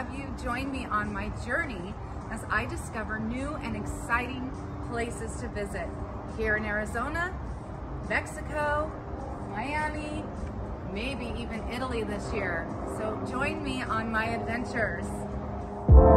have you join me on my journey as I discover new and exciting places to visit here in Arizona, Mexico, Miami, maybe even Italy this year. So join me on my adventures.